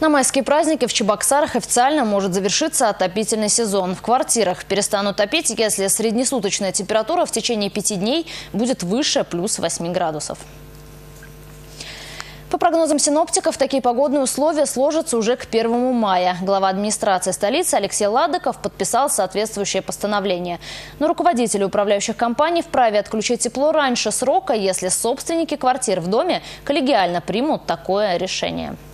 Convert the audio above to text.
На майские праздники в Чебоксарах официально может завершиться отопительный сезон. В квартирах перестанут топить, если среднесуточная температура в течение 5 дней будет выше плюс 8 градусов. По прогнозам синоптиков, такие погодные условия сложатся уже к 1 мая. Глава администрации столицы Алексей Ладыков подписал соответствующее постановление. Но руководители управляющих компаний вправе отключить тепло раньше срока, если собственники квартир в доме коллегиально примут такое решение.